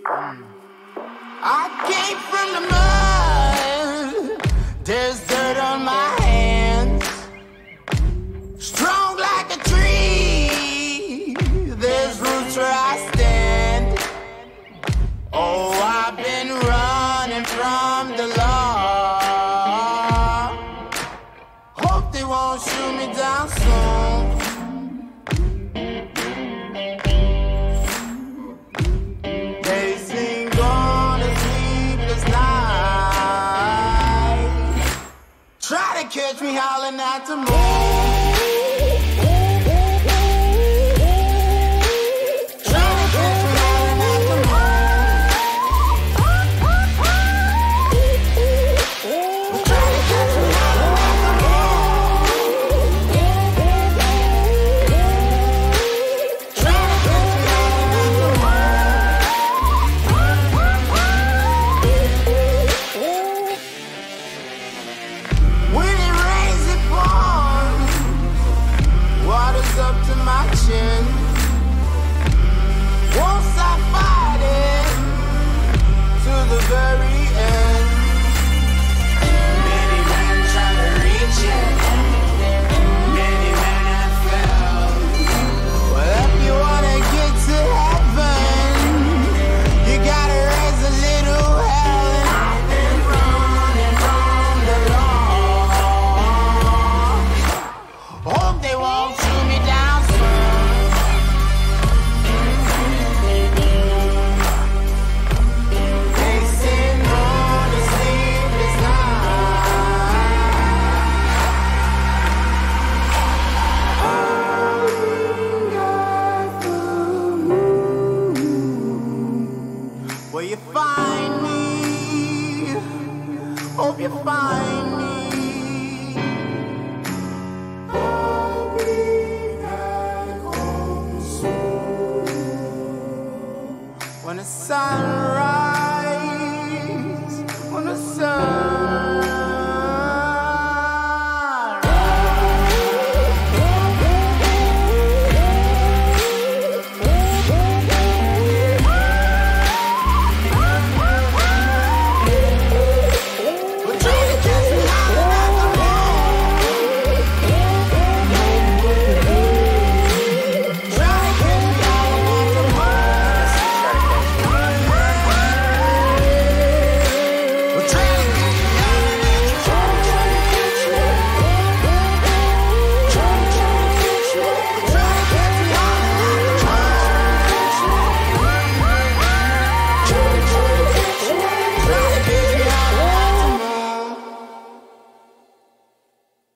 I came from the mud. There's dirt on my hands. Strong like a tree. There's roots where I stand. Oh, I've been running from the law. Hope they won't shoot me down soon. They sing on a sleepless night. Try to catch me howling at the moon. Up to my chin. Won't stop fighting to the very end. Many men try to reach it. Many men have failed. Well, if you wanna get to heaven, you gotta raise a little hell. And I've been running from the law. Hope they won't shoot me down. Will you find me? Hope you find me. I'll be back home soon when the sun